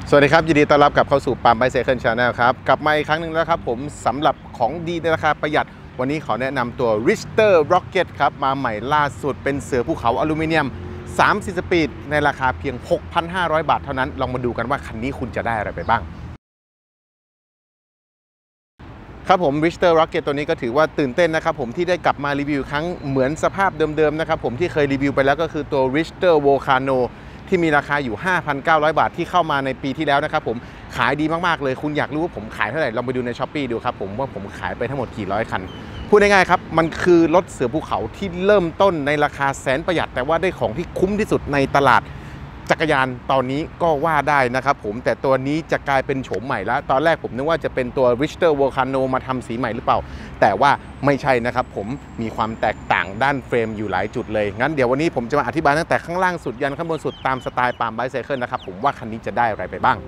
สวัสดีครับยินดีต้อนรับกลับเข้าสู่ปาล์มไบค์ไซเคิลชาแนลครับกลับมาอีกครั้งหนึ่งแล้วครับผมสำหรับของดีในราคาประหยัดวันนี้ขอแนะนำตัว Richter Rocket ครับมาใหม่ล่าสุดเป็นเสือภูเขาอลูมิเนียม3 สปีดในราคาเพียง 6,500 บาทเท่านั้นลองมาดูกันว่าคันนี้คุณจะได้อะไรไปบ้างครับผม Richter Rocket ตัวนี้ก็ถือว่าตื่นเต้นนะครับผมที่ได้กลับมารีวิวครั้งเหมือนสภาพเดิมๆนะครับผมที่เคยรีวิวไปแล้วก็คือตัว Richter Volcanoที่มีราคาอยู่ 5,900 บาทที่เข้ามาในปีที่แล้วนะครับผมขายดีมากๆเลยคุณอยากรู้ว่าผมขายเท่าไหร่ลองไปดูใน Shopee ดูครับผมว่าผมขายไปทั้งหมดกี่ร้อยคันพูดง่ายๆครับมันคือรถเสือภูเขาที่เริ่มต้นในราคาแสนประหยัดแต่ว่าได้ของที่คุ้มที่สุดในตลาดจักรยานตอนนี้ก็ว่าได้นะครับผมแต่ตัวนี้จะกลายเป็นโฉมใหม่แล้วตอนแรกผมนึกว่าจะเป็นตัว Richter Volcano มาทำสีใหม่หรือเปล่าแต่ว่าไม่ใช่นะครับผมมีความแตกต่างด้านเฟรมอยู่หลายจุดเลยงั้นเดี๋ยววันนี้ผมจะมาอธิบายตั้งแต่ข้างล่างสุดยันข้างบนสุดตามสไตล์ปาล์มไบค์ไซเคิลนะครับผมว่าคันนี้จะได้อะไรไปบ้าง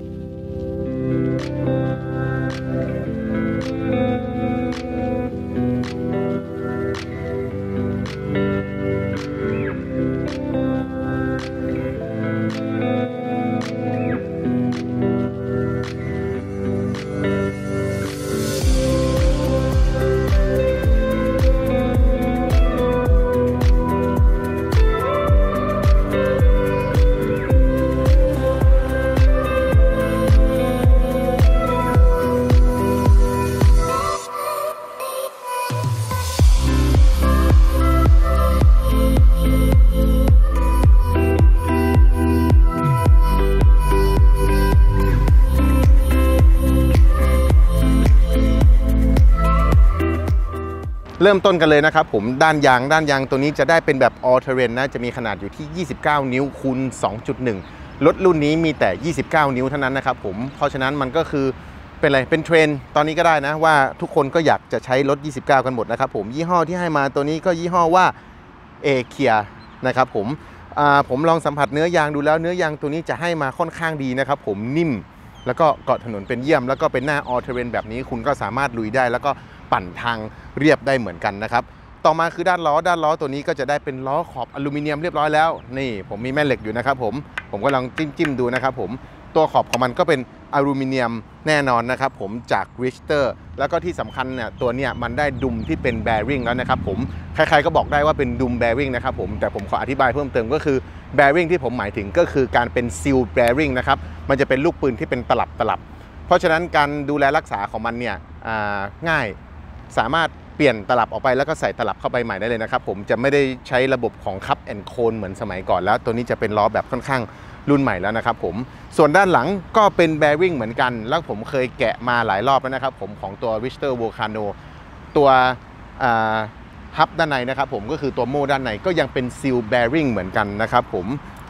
เริ่มต้นกันเลยนะครับผมด้านยางตัวนี้จะได้เป็นแบบ all terrain นะจะมีขนาดอยู่ที่29 นิ้วคูณ 2.1 รถรุ่นนี้มีแต่ 29 นิ้วเท่านั้นนะครับผมเพราะฉะนั้นมันก็คือเป็นอะไรเป็นเทรนด์ตอนนี้ก็ได้นะว่าทุกคนก็อยากจะใช้รถ29กันหมดนะครับผมยี่ห้อที่ให้มาตัวนี้ก็ยี่ห้อว่าเอเคียนะครับผมลองสัมผัสเนื้อยางดูแล้วเนื้อยางตัวนี้จะให้มาค่อนข้างดีนะครับผมนิ่มแล้วก็เกาะถนนเป็นเยี่ยมแล้วก็เป็นหน้า all terrain แบบนี้คุณก็สามารถลุยได้แล้วก็ปั่นทางเรียบได้เหมือนกันนะครับต่อมาคือด้านล้อตัวนี้ก็จะได้เป็นล้อขอบอลูมิเนียมเรียบร้อยแล้วนี่ผมมีแม่เหล็กอยู่นะครับผมก็ลองจิ้มดูนะครับผมตัวขอบของมันก็เป็นอลูมิเนียมแน่นอนนะครับผมจาก Richter แล้วก็ที่สำคัญเนี่ยตัวเนี้ยมันได้ดุมที่เป็นแบริ่งแล้วนะครับผมใครๆก็บอกได้ว่าเป็นดุมแบริ่งนะครับผมแต่ผมขออธิบายเพิ่มเติมก็คือแบริ่งที่ผมหมายถึงก็คือการเป็นซีลแบริ่งนะครับมันจะเป็นลูกปืนที่เป็นตลับเพราะฉะนั้นการดูแลรักษาของมันเนี่ยง่ายสามารถเปลี่ยนตลับออกไปแล้วก็ใส่ตลับเข้าไปใหม่ได้เลยนะครับผมจะไม่ได้ใช้ระบบของคัพแอนด์โคนเหมือนสมัยก่อนแล้วตัวนี้จะเป็นล้อแบบค่อนข้างรุ่นใหม่แล้วนะครับผมส่วนด้านหลังก็เป็นแบริ่งเหมือนกันแล้วผมเคยแกะมาหลายรอบแล้วนะครับผมของตัว Richter Volcano ตัวฮับด้านในนะครับผมก็คือตัวโม่ด้านในก็ยังเป็นซีลแบริ่งเหมือนกันนะครับผม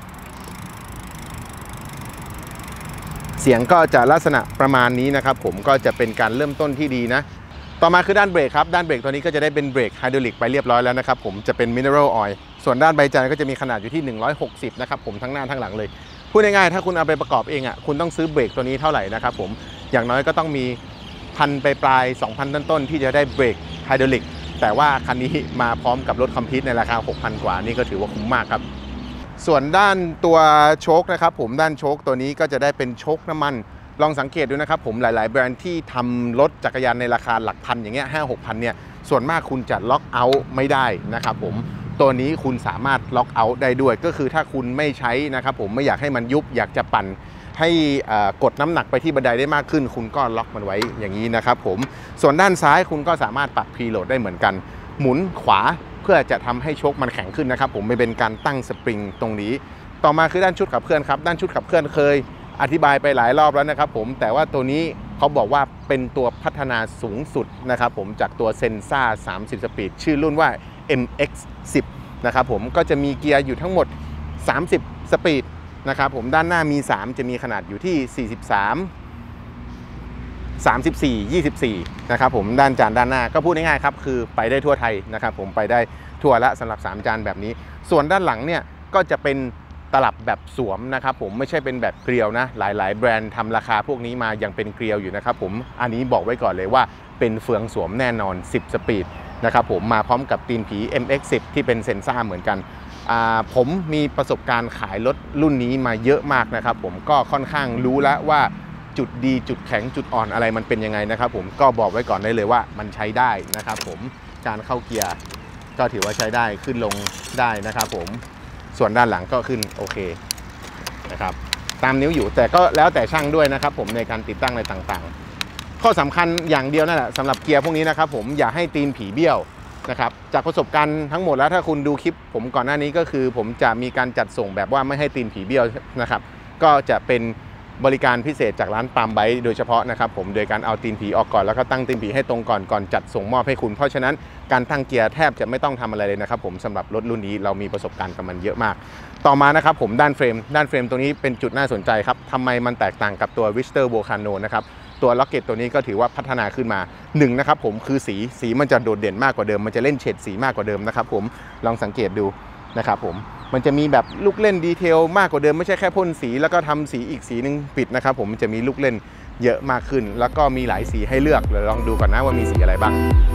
เสียงก็จะลักษณะประมาณนี้นะครับผมก็จะเป็นการเริ่มต้นที่ดีนะต่อมาคือด้านเบรกครับด้านเบรกตัวนี้ก็จะได้เป็นเบรกไฮดรอลิกไปเรียบร้อยแล้วนะครับผมจะเป็นมิเนอรัลออยล์ส่วนด้านใบจันก็จะมีขนาดอยู่ที่160นะครับผมทั้งหน้าทั้งหลังเลยพูดง่ายๆถ้าคุณเอาไปประกอบเองคุณต้องซื้อเบรกตัวนี้เท่าไหร่นะครับผมอย่างน้อยก็ต้องมี1,000ปลาย 2,000 ต้นๆที่จะได้เบรกไฮดรอลิกแต่ว่าคันนี้มาพร้อมกับรถคอมพิวต์ในราคา 6,000 กว่านี่ก็ถือว่าคุ้มมากครับส่วนด้านตัวโชคนะครับผมด้านโชคตัวนี้ก็จะได้เป็นโชคน้ำมันลองสังเกตดูนะครับผมหลายๆแบรนด์ที่ทำรถจักรยานในราคาหลักพันอย่างเงี้ย5-6,000เนี่ยส่วนมากคุณจะล็อกเอาท์ไม่ได้นะครับผมตัวนี้คุณสามารถล็อกเอาท์ได้ด้วยก็คือถ้าคุณไม่ใช้นะครับผมไม่อยากให้มันยุบอยากจะปั่นให้กดน้ำหนักไปที่บันไดได้มากขึ้นคุณก็ล็อกมันไว้อย่างนี้นะครับผมส่วนด้านซ้ายคุณก็สามารถปรับพรีโหลดได้เหมือนกันหมุนขวาเพื่อจะทำให้โชคมันแข็งขึ้นนะครับผมไม่เป็นการตั้งสปริงตรงนี้ต่อมาคือด้านชุดขับเคลื่อนครับด้านชุดขับเคลื่อนเคยอธิบายไปหลายรอบแล้วนะครับผมแต่ว่าตัวนี้เขาบอกว่าเป็นตัวพัฒนาสูงสุดนะครับผมจากตัวเซนซ่า30 สปีดชื่อรุ่นว่า MX10 นะครับผมก็จะมีเกียร์อยู่ทั้งหมด30 สปีดนะครับผมด้านหน้ามี3จะมีขนาดอยู่ที่43 34 24นะครับผมด้านจานด้านหน้าก็พูดง่ายๆครับคือไปได้ทั่วไทยนะครับผมไปได้ทั่วละสำหรับ3จานแบบนี้ส่วนด้านหลังเนี่ยก็จะเป็นตลับแบบสวมนะครับผมไม่ใช่เป็นแบบเกลียวนะหลายๆแบรนด์ทำราคาพวกนี้มายังเป็นเกลียวอยู่นะครับผมอันนี้บอกไว้ก่อนเลยว่าเป็นเฟืองสวมแน่นอน10 สปีดนะครับผมมาพร้อมกับตีนผี MX10 ที่เป็นเซนซ่าเหมือนกันผมมีประสบการณ์ขายรถรุ่นนี้มาเยอะมากนะครับผมก็ค่อนข้างรู้แล้วว่าจุดดีจุดแข็งจุดอ่อนอะไรมันเป็นยังไงนะครับผมก็บอกไว้ก่อนได้เลยว่ามันใช้ได้นะครับผมการเข้าเกียร์ก็ถือว่าใช้ได้ขึ้นลงได้นะครับผมส่วนด้านหลังก็ขึ้นโอเคนะครับตามนิ้วอยู่แต่ก็แล้วแต่ช่างด้วยนะครับผมในการติดตั้งอะไรต่างๆข้อสำคัญอย่างเดียวนั่นแหละสำหรับเกียร์พวกนี้นะครับผมอย่าให้ตีนผีเบี้ยวนะครับจากประสบการณ์ทั้งหมดแล้วถ้าคุณดูคลิปผมก่อนหน้านี้ก็คือผมจะมีการจัดส่งแบบว่าไม่ให้ตีนผีเบี้ยวนะครับก็จะเป็นบริการพิเศษจากร้านปาล์มไบค์โดยเฉพาะนะครับผมโดยการเอาตีนผีออกก่อนแล้วก็ตั้งตีนผีให้ตรงก่อนจัดส่งมอบให้คุณเพราะฉะนั้นการตั้งเกียร์แทบจะไม่ต้องทำอะไรเลยนะครับผมสำหรับรถรุ่นนี้เรามีประสบการณ์กับมันเยอะมากต่อมานะครับผมด้านเฟรมตรงนี้เป็นจุดน่าสนใจครับทำไมมันแตกต่างกับตัว Richter Volcano นะครับตัวล็อกเก็ตตัวนี้ก็ถือว่าพัฒนาขึ้นมา1นะครับผมคือสีมันจะโดดเด่นมากกว่าเดิมมันจะเล่นเฉดสีมากกว่าเดิมนะครับผมลองสังเกตดูนะครับผมมันจะมีแบบลูกเล่นดีเทลมากกว่าเดิมไม่ใช่แค่พ่นสีแล้วก็ทำสีอีกสีนึงปิดนะครับผมมันจะมีลูกเล่นเยอะมากขึ้นแล้วก็มีหลายสีให้เลือกเดี๋ยวลองดูก่อนนะว่ามีสีอะไรบ้าง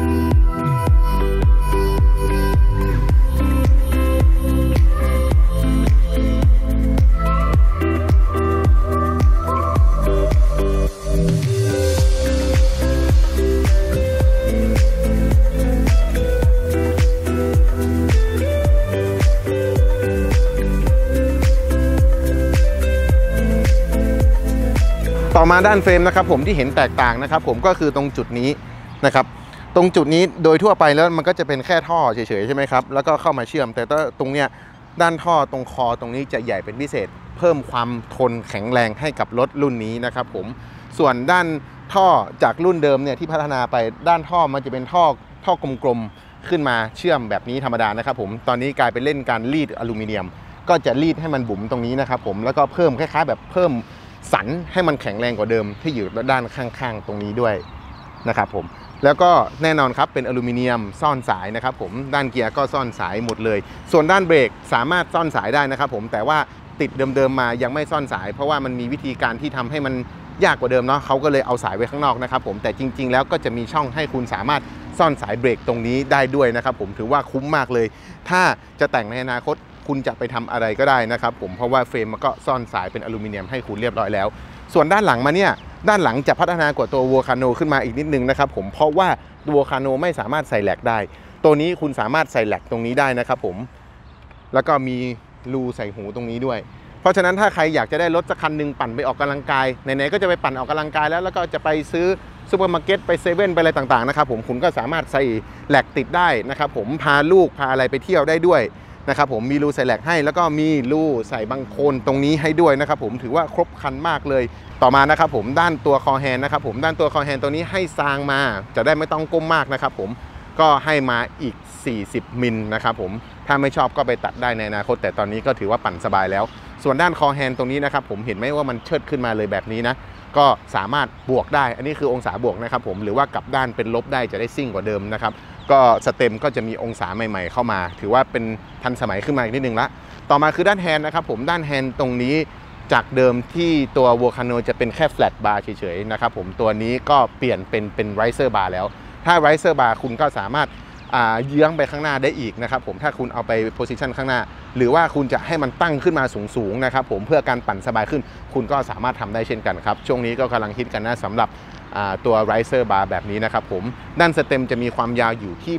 ต่อมาด้านเฟรมนะครับผมที่เห็นแตกต่างนะครับผมก็คือตรงจุดนี้นะครับตรงจุดนี้โดยทั่วไปแล้วมันก็จะเป็นแค่ท่อเฉยๆใช่ไหมครับแล้วก็เข้ามาเชื่อมแต่ตรงเนี้ยด้านท่อตรงคอตรงนี้จะใหญ่เป็นพิเศษเพิ่มความทนแข็งแรงให้กับรถรุ่นนี้นะครับผมส่วนด้านท่อจากรุ่นเดิมเนี่ยที่พัฒนาไปด้านท่อมันจะเป็นท่อกลมๆขึ้นมาเชื่อมแบบนี้ธรรมดานะครับผมตอนนี้กลายเป็นเล่นการรีดอลูมิเนียมก็จะรีดให้มันบุ๋มตรงนี้นะครับผมแล้วก็เพิ่มคล้ายๆแบบเพิ่มสันให้มันแข็งแรงกว่าเดิมที่อยู่ด้านข้างๆตรงนี้ด้วยนะครับผมแล้วก็แน่นอนครับเป็นอลูมิเนียมซ่อนสายนะครับผมด้านเกียร์ก็ซ่อนสายหมดเลยส่วนด้านเบรกสามารถซ่อนสายได้นะครับผมแต่ว่าติดเดิมๆมายังไม่ซ่อนสายเพราะว่ามันมีวิธีการที่ทำให้มันยากกว่าเดิมเนาะเขาก็เลยเอาสายไว้ข้างนอกนะครับผมแต่จริงๆแล้วก็จะมีช่องให้คุณสามารถซ่อนสายเบรกตรงนี้ได้ด้วยนะครับผมถือว่าคุ้มมากเลยถ้าจะแต่งในอนาคตคุณจะไปทำอะไรก็ได้นะครับผมเพราะว่าเฟรมมันก็ซ่อนสายเป็นอลูมิเนียมให้คุณเรียบร้อยแล้วส่วนด้านหลังมาเนี่ยด้านหลังจะพัฒนากว่าตัว Volcano ขึ้นมาอีกนิดนึงนะครับผมเพราะว่าตัว Volcano ไม่สามารถใส่แหลกได้ตัวนี้คุณสามารถใส่แหลกตรงนี้ได้นะครับผมแล้วก็มีรูใส่หูตรงนี้ด้วยเพราะฉะนั้นถ้าใครอยากจะได้รถสักคันหนึ่งปั่นไปออกกำลังกายไหนๆก็จะไปปั่นออกกำลังกายแล้วก็จะไปซื้อซูเปอร์มาร์เก็ตไปเซเว่นไปอะไรต่างๆนะครับผมคุณก็สามารถใส่แหลกติดได้นะครับผมพาลูกพาอะไรไปเที่ยวได้ด้วยนะครับผมมีรูใส่แหลกให้แล้วก็มีรูใส่บังโคลนตรงนี้ให้ด้วยนะครับผมถือว่าครบครันมากเลยต่อมานะครับผมด้านตัวคอแฮนด์นะครับผมด้านตัวคอแฮนด์ตัวนี้ให้ซางมาจะได้ไม่ต้องก้มมากนะครับผมก็ให้มาอีก40มิลนะครับผมถ้าไม่ชอบก็ไปตัดได้ในอนาคตแต่ตอนนี้ก็ถือว่าปั่นสบายแล้วส่วนด้านคอแฮนด์ตรงนี้นะครับผมเห็นไหมว่ามันเชิดขึ้นมาเลยแบบนี้นะก็สามารถบวกได้อันนี้คือองศาบวกนะครับผมหรือว่ากลับด้านเป็นลบได้จะได้ซิ่งกว่าเดิมนะครับก็สเต็มก็จะมีองศาใหม่ๆเข้ามาถือว่าเป็นทันสมัยขึ้นมาอีกนิดนึงละต่อมาคือด้านแฮนด์นะครับผมด้านแฮนด์ตรงนี้จากเดิมที่ตัว Volcano จะเป็นแค่ flat bar เฉยๆนะครับผมตัวนี้ก็เปลี่ยนเป็น riser bar แล้วถ้า riser bar คุณก็สามารถเยื้องไปข้างหน้าได้อีกนะครับผมถ้าคุณเอาไป position ข้างหน้าหรือว่าคุณจะให้มันตั้งขึ้นมาสูงๆนะครับผมเพื่อการปั่นสบายขึ้นคุณก็สามารถทำได้เช่นกันครับช่วงนี้ก็กำลังฮิตกันนะสำหรับตัว riser bar แบบนี้นะครับผมด้านสเต็มจะมีความยาวอยู่ที่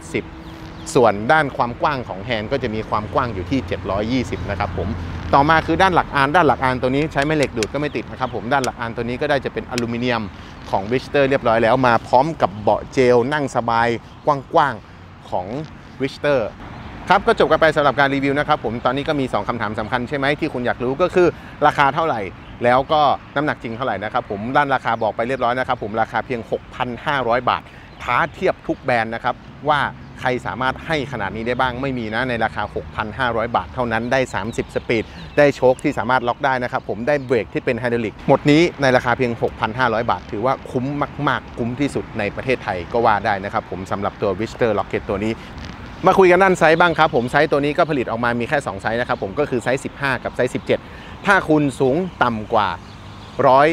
80ส่วนด้านความกว้างของแฮนด์ก็จะมีความกว้างอยู่ที่720นะครับผมต่อมาคือด้านหลักอานตัวนี้ใช้แม่เหล็กดูดก็ไม่ติดนะครับผมด้านหลักอานตัวนี้ก็ได้จะเป็นอลูมิเนียมของ Richter เรียบร้อยแล้วมาพร้อมกับเบาะเจลนั่งสบายกว้างๆของ Richter ครับก็จบกันไปสำหรับการรีวิวนะครับผมตอนนี้ก็มี2คำถามสำคัญใช่ไหมที่คุณอยากรู้ก็คือราคาเท่าไหร่แล้วก็น้ำหนักจริงเท่าไหร่นะครับผมด้านราคาบอกไปเรียบร้อยนะครับผมราคาเพียง 6,500 บาทท้าเทียบทุกแบรนด์นะครับว่าใครสามารถให้ขนาดนี้ได้บ้างไม่มีนะในราคา 6,500 บาทเท่านั้นได้30สปีดได้โชคที่สามารถล็อกได้นะครับผมได้เบรกที่เป็นไฮดรอลิกหมดนี้ในราคาเพียง 6,500 บาทถือว่าคุ้มมากๆคุ้มที่สุดในประเทศไทยก็ว่าได้นะครับผมสำหรับตัว Richter Rocket ตัวนี้มาคุยกันด้านไซส์บ้างครับผมไซส์ตัวนี้ก็ผลิตออกมามีแค่2ไซส์นะครับผมก็คือไซส์15กับไซส์17ถ้าคุณสูงต่ำกว่า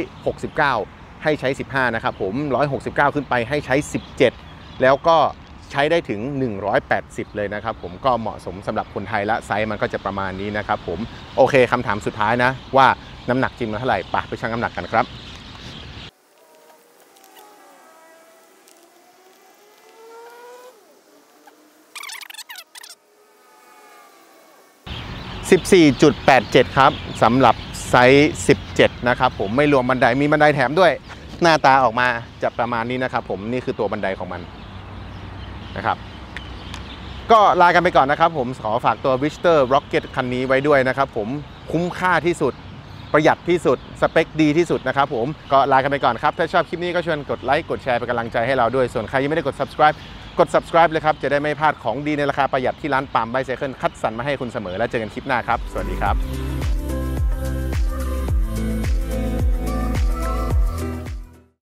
169ให้ใช้15นะครับผม169ขึ้นไปให้ใช้17แล้วก็ใช้ได้ถึง180เลยนะครับผมก็เหมาะสมสำหรับคนไทยและไซส์มันก็จะประมาณนี้นะครับผมโอเคคำถามสุดท้ายนะว่าน้ำหนักจริงมันเท่าไหร่ไปชั่งน้ำหนักกันครับ14.87 ครับสำหรับไซส์17นะครับผมไม่รวมบันไดมีบันไดแถมด้วยหน้าตาออกมาจะประมาณนี้นะครับผมนี่คือตัวบันไดของมันนะครับก็ลากันไปก่อนนะครับผมขอฝากตัว Vista Rocket คันนี้ไว้ด้วยนะครับผมคุ้มค่าที่สุดประหยัดที่สุดสเปคดีที่สุดนะครับผมก็ลากันไปก่อนครับถ้าชอบคลิปนี้ก็ชวนกดไลค์กดแชร์เป็นกำลังใจให้เราด้วยส่วนใครยังไม่ได้กด subscribe กด subscribe เลยครับจะได้ไม่พลาดของดีในราคาประหยัดที่ร้านปาล์มไบไซเคิลคัดสรรมาให้คุณเสมอแล้วเจอกันคลิปหน้าครับสวัสดีครับ